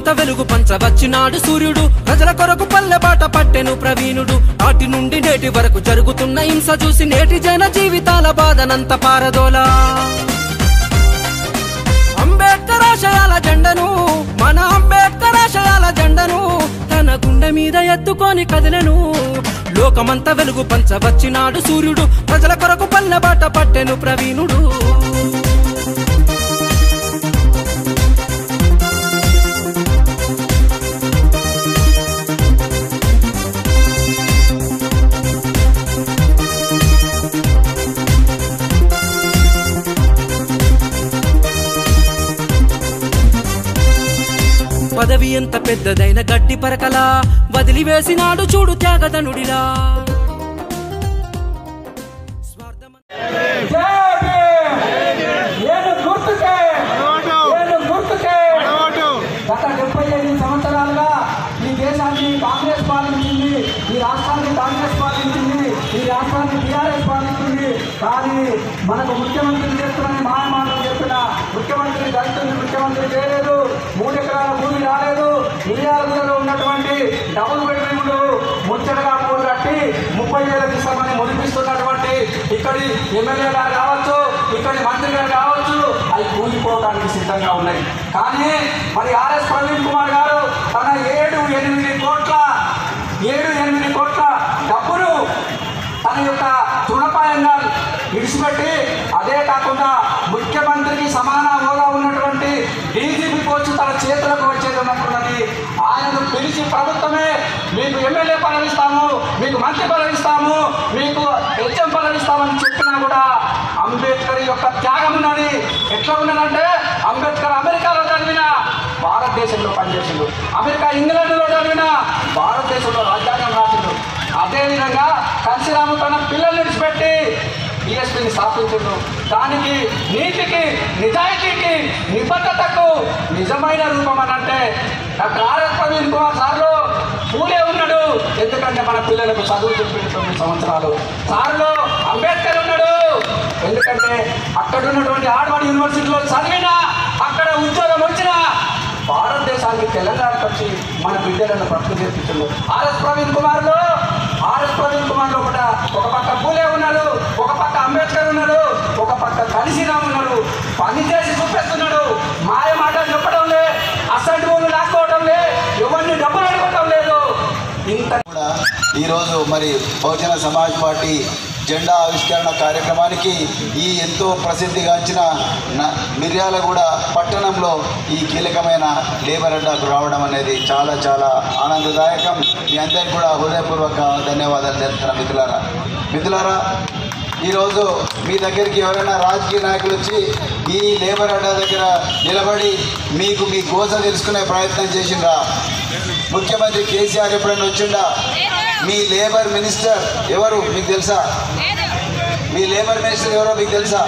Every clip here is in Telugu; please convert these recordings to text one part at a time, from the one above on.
లోకమంత వెలుగు పంచవచ్చినాడు సూర్యుడు ప్రజల కొరకు పల్లె బాట పట్టెను ప్రవీణుడు నాటి నుండి నేటి వరకు జరుగుతున్న హింస చూసి నేటి జన జీవితాల బాధనంత పారదోలా అంబేద్కర్ ఆశయాల జెండను మన అంబేద్కర్ ఆశయాల జెండను తన గుండె మీద ఎత్తుకొని కదిలెను లోకమంత వెలుగు పంచవచ్చినాడు సూర్యుడు ప్రజల కొరకు పల్లె బాట పట్టెను ప్రవీణుడు పదవి ఎంత పెద్దదైన గడ్డి పరకలా వదిలివేసినాడు చూడు త్యాగధనుడిలా గత 75 సంవత్సరాలుగా ఈ దేశాన్ని కాంగ్రెస్ పాలించింది, ఈ రాష్ట్రాన్ని కాంగ్రెస్ పాలించింది, ఈ రాష్ట్రాన్ని టీఆర్ఎస్ పాలించింది. కానీ మనకు ముఖ్యమంత్రి చేస్తున్న మాయమాటలు చెప్పిన ముఖ్యమంత్రి దళితుల్ని ముఖ్యమంత్రి చేయలేదు, 3 ఎకరాల భూమి రాలేదు, మిర్యాలగూడలో ఉన్నటువంటి డబుల్ బెడ్రూమ్లు ముచ్చటగా మూడు కట్టి 30,000 ఇస్తామని మునిపిస్తున్నటువంటి ఇక్కడి ఎమ్మెల్యే గారు కావచ్చు, ఇక్కడి మంత్రి గారు కావచ్చు, అవి కూలిపోవడానికి సిద్ధంగా ఉన్నాయి. కానీ మరి ఆర్ఎస్ ప్రవీణ్ కుమార్ గారు తన 7-8 కోట్ల డబ్బును తన యొక్క తృణపాయంగా విడిచిపెట్టి, అదే కాకుండా ముఖ్యమంత్రికి సమాన హోదా ఉన్నటువంటి డీజీపీ పోస్ట్ తన చేతులకు వచ్చేది ఉన్నట్టున్నది. ఆయనను పిలిచి ప్రభుత్వమే మీకు ఎమ్మెల్యే పదవి ఇస్తాము, మీకు మంత్రి పదవి ఇస్తాము, మీకు హెచ్ఎం పదవి ఇస్తామని చెప్పినా కూడా అంబేద్కర్ యొక్క త్యాగం ఉన్నది. ఎట్లా ఉన్నదంటే అంబేద్కర్ అమెరికాలో చదివిన భారతదేశంలో పనిచేసిండు, అమెరికా ఇంగ్లాండ్లో చదివిన భారతదేశంలో రాజ్యాంగం రాసిండు. అదేవిధంగా కన్సీరాము తన పిల్లల్ని విడిచిపెట్టి ఈఎస్పీని స్థాపించిండు. దానికి నీతికి నిజాయితీకి నిబద్ధతకు నిజమైన రూపం అని అంటే డాక్టర్ ఆర్ఎస్ ప్రవీణ్ కుమార్ సార్లో పూలే ఉన్నాడు. ఎందుకంటే మన పిల్లలకు చదువు చెప్పింది 9 సంవత్సరాలు. సార్లో అంబేద్కర్ ఉన్నాడు. ఎందుకంటే అక్కడ ఉన్నటువంటి హార్వర్డ్ యూనివర్సిటీలో చదివినా, అక్కడ ఉద్యోగం వచ్చినా భారతదేశానికి తెలంగాణకు వచ్చి మన బిడ్డలను బ్రతుకు చేర్పించారు. ఆర్ఎస్ ప్రవీణ్ కుమార్లో కూడా ఒక పక్క పూలే ఉన్నాడు, ఒక పక్క అంబేద్కర్ ఉన్నాడు, ఒక పక్క కన్సీరామ్ ఉన్నాడు. పని చేసి చూపిస్తున్నాడు. మాయ మాటలు చెప్పడం లే, అసలు భూములు లాక్కోవడం లే, ఎవరిని డబ్బులు అడగటం లేదు. ఇంత కూడా ఈరోజు మరి బహుజన సమాజ్ పార్టీ జెండా ఆవిష్కరణ కార్యక్రమానికి ఈ ఎంతో ప్రసిద్ధిగాంచిన మిర్యాలగూడ పట్టణంలో ఈ కీలకమైన లేబర్ అడ్డాకు రావడం అనేది చాలా చాలా ఆనందదాయకం. మీ అందరికీ కూడా హృదయపూర్వక ధన్యవాదాలు తెలుపుతున్నా. మిత్రులారా, ఈరోజు మీ దగ్గరికి ఎవరైనా రాజకీయ నాయకులు వచ్చి ఈ లేబర్ అడ్డా దగ్గర నిలబడి మీకు మీ గోస తెలుసుకునే ప్రయత్నం చేసిండ్రా? ముఖ్యమంత్రి కేసీఆర్ ఎప్పుడైనా వచ్చిండా? మీ లేబర్ మినిస్టర్ ఎవరు మీకు తెలుసా? మీ లేబర్ మినిస్టర్ ఎవరో మీకు తెలుసా?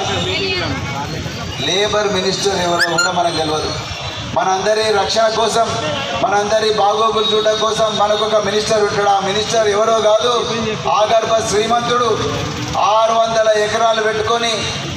లేబర్ మినిస్టర్ ఎవరో కూడా మనకు తెలియదు. మనందరి రక్షణ కోసం, మనందరి బాగోగులు చూడడం కోసం మనకు ఒక మినిస్టర్ ఉంటాడు. ఆ మినిస్టర్ ఎవరో కాదు, ఆగర్భ శ్రీమంతుడు. 600 ఎకరాలు పెట్టుకొని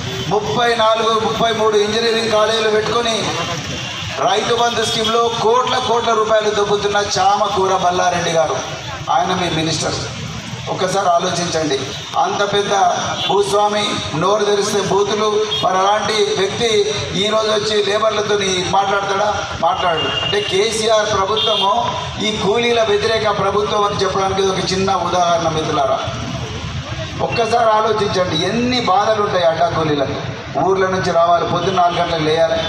34-33 ఇంజనీరింగ్ కాలేజీలు పెట్టుకొని రైతు బంధు స్కీమ్లో కోట్ల రూపాయలు దొబ్బుతున్న చామకూర మల్లారెడ్డి గారు, ఆయన మీ మినిస్టర్. ఒక్కసారి ఆలోచించండి. అంత పెద్ద భూస్వామి, నోరు తెరిస్తే బూతులు. మరి అలాంటి వ్యక్తి ఈరోజు వచ్చి లేబర్లతో మాట్లాడతాడా? మాట్లాడు. అంటే కేసీఆర్ ప్రభుత్వము ఈ కూలీల వ్యతిరేక ప్రభుత్వం అని చెప్పడానికి ఒక చిన్న ఉదాహరణ మిత్రులారా. ఒక్కసారి ఆలోచించండి, ఎన్ని బాధలు ఉంటాయి అడ్డా కూలీలకు. ఊర్ల నుంచి రావాలి, పొద్దున్న 4 గంటలకు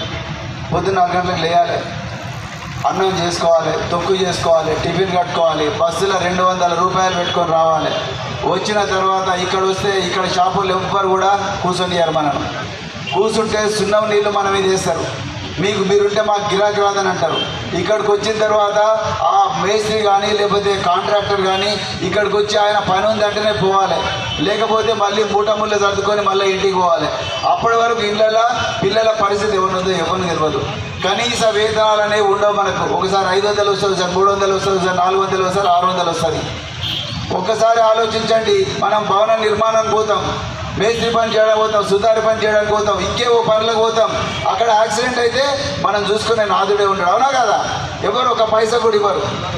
లేయాలి, అన్నం చేసుకోవాలి, తొక్కు చేసుకోవాలి, టిఫిన్ కట్టుకోవాలి, బస్సులో 200 రూపాయలు పెట్టుకొని రావాలి. వచ్చిన తర్వాత ఇక్కడ వస్తే ఇక్కడ షాపులు ఎవ్వరు కూడా కూర్చొనియారు. మనం కూర్చుంటే సున్నం నీళ్ళు మన మీద వేస్తారు. మీరుంటే మాకు గిరాకీ రాదని అంటారు. ఇక్కడికి వచ్చిన తర్వాత ఆ మేస్త్రి కానీ లేకపోతే కాంట్రాక్టర్ కానీ ఇక్కడికి వచ్చి ఆయన పని ఉందంటేనే పోవాలి, లేకపోతే మళ్ళీ మూటముళ్ళు సర్దుకొని మళ్ళీ ఇంటికి పోవాలి. అప్పటి వరకు ఇళ్ళల్లో పిల్లల పరిస్థితి ఎవరుందో ఎవరిని తెలియదు. కనీస వేతనాలు అనేవి ఉండవు మనకు. ఒకసారి 500 వస్తుంది, సార్ 300 వస్తుంది, సార్ 400 వస్తుంది, 600 వస్తుంది. ఒక్కసారి ఆలోచించండి. మనం భవన నిర్మాణం పోతాం, మేస్త్రి పని చేయడానికి పోతాం, సుతారి పని చేయడానికి పోతాం, ఇంకేవో పనులకు పోతాం. అక్కడ యాక్సిడెంట్ అయితే మనం చూసుకునే నాదుడే ఉంటాడు, అవునా కదా? ఎవరు ఒక పైసా కూడా ఇవ్వరు,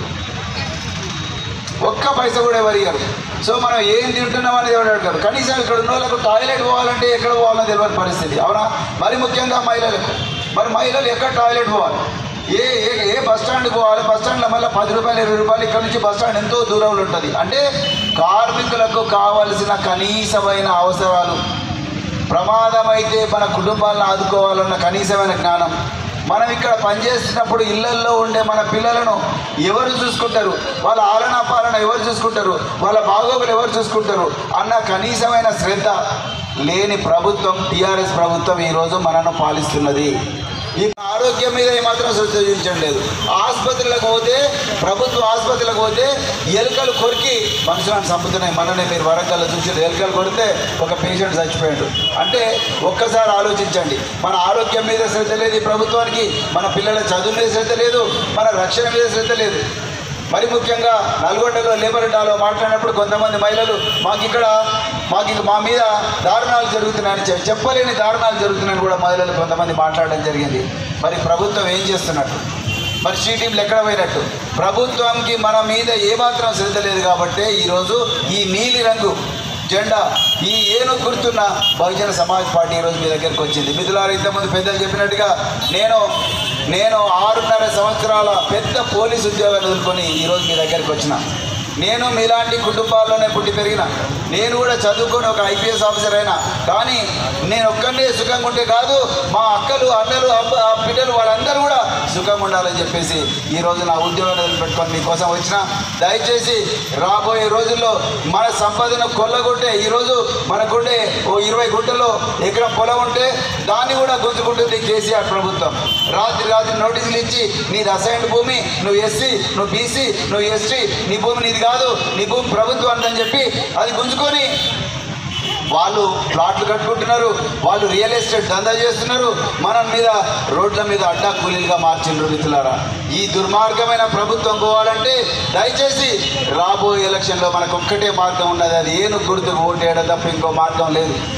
ఒక్క పైసా కూడా ఎవరు ఇవ్వరు. సో మనం ఏం తింటున్నాం అనేది ఎవరు అడగారు. కనీసం ఇక్కడ ఉన్న వాళ్ళకు టాయిలెట్ పోవాలంటే ఎక్కడ పోవాలో తెలియని పరిస్థితి, అవునా? మరి ముఖ్యంగా మహిళలకు, మరి మహిళలు ఎక్కడ టాయిలెట్ పోవాలి, ఏ ఏ ఏ బస్ స్టాండ్కి పోవాలి, బస్ స్టాండ్లో మళ్ళీ 10 రూపాయలు 20 రూపాయలు, ఇక్కడ నుంచి బస్ స్టాండ్ ఎంతో దూరంలో ఉంటుంది. అంటే కార్మికులకు కావలసిన కనీసమైన అవసరాలు, ప్రమాదమైతే మన కుటుంబాలను ఆదుకోవాలన్న కనీసమైన జ్ఞానం, మనం ఇక్కడ పనిచేస్తున్నప్పుడు ఇళ్లల్లో ఉండే మన పిల్లలను ఎవరు చూసుకుంటారు, వాళ్ళ ఆలనా పాలన ఎవరు చూసుకుంటారు, వాళ్ళ బాగోగులు ఎవరు చూసుకుంటారు అన్న కనీసమైన శ్రద్ధ లేని ప్రభుత్వం టీఆర్ఎస్ ప్రభుత్వం ఈరోజు మనను పాలిస్తున్నది. ఈ ఆరోగ్యం మీద ఏమాత్రం శ్రద్ధ చూపించడం లేదు. ఆసుపత్రులకు పోతే, ప్రభుత్వ ఆసుపత్రులకు పోతే ఎలుకలు కొరికి మనుషులను చంపుతున్నాయి. మననే మీరు వరంగల్లో చూసి ఎలుకలు కొడితే ఒక పేషెంట్ చచ్చిపోయాడు. అంటే ఒక్కసారి ఆలోచించండి, మన ఆరోగ్యం మీద శ్రద్ధ లేదు ఈ ప్రభుత్వానికి, మన పిల్లల చదువు మీద శ్రద్ధ లేదు, మన రక్షణ మీద శ్రద్ధ లేదు. మరి ముఖ్యంగా నల్గొండలో లేబర్ డాలో మాట్లాడినప్పుడు కొంతమంది మహిళలు మా మీద దారుణాలు జరుగుతున్నాయని చెప్పలేని దారుణాలు జరుగుతున్నాయని కూడా మహిళలు కొంతమంది మాట్లాడడం జరిగింది. మరి ప్రభుత్వం ఏం చేస్తున్నట్టు, మరి షీటీంలు ఎక్కడ పోయినట్టు? ప్రభుత్వానికి మన మీద ఏమాత్రం శ్రద్ధ లేదు కాబట్టి ఈరోజు ఈ నీలి రంగు జెండా, ఈ ఏనుగు గుర్తున్న బహుజన సమాజ్ పార్టీ ఈరోజు మీ దగ్గరికి వచ్చింది. మిథులారు ఇంతకుముందు పెద్దలు చెప్పినట్టుగా నేను 6.5 సంవత్సరాల పెద్ద పోలీసు ఉద్యోగాన్ని వదులుకొని ఈరోజు మీ దగ్గరికి వచ్చిన. నేను మీలాంటి కుటుంబాల్లోనే పుట్టి పెరిగిన, నేను కూడా చదువుకొని ఒక ఐపీఎస్ ఆఫీసర్ అయినా. కానీ నేను ఒక్కనే సుఖంగా ఉంటే కాదు, మా అక్కలు అన్నలు బిడ్డలు వాళ్ళందరూ కూడా సుఖంగా ఉండాలని చెప్పేసి ఈరోజు నా ఉద్యోగాన్ని వదిలిపెట్టుకొని మీకోసం వచ్చిన. దయచేసి రాబోయే రోజుల్లో మన సంపదను కొల్లగొట్టే, ఈరోజు మనకుండే 20 గుంటల్లో ఎకరం పొలం ఉంటే దాన్ని కూడా గుంజుకుంటుంది కేసీఆర్ ప్రభుత్వం. రాత్రి నోటీసులు ఇచ్చి నీది అసైన్డ్ భూమి, నువ్వు ఎస్సీ, నువ్వు బీసీ, నువ్వు ఎస్టీ, నీ భూమి నీది కాదు, నీ భూమి ప్రభుత్వం అని చెప్పి అది గుంజుకొని వాళ్ళు ప్లాట్లు కట్టుకుంటున్నారు, వాళ్ళు రియల్ ఎస్టేట్ దందా చేస్తున్నారు, మన మీద రోడ్ల మీద అడ్డా కూలీలుగా మార్చిండ్రు. మిత్రులారా, ఈ దుర్మార్గమైన ప్రభుత్వం పోవాలంటే దయచేసి రాబోయే ఎలక్షన్లో మనకు ఒక్కటే మార్గం ఉన్నది, అది ఏనుగు గుర్తుకు ఓటేయడం తప్ప ఇంకో మార్గం లేదు.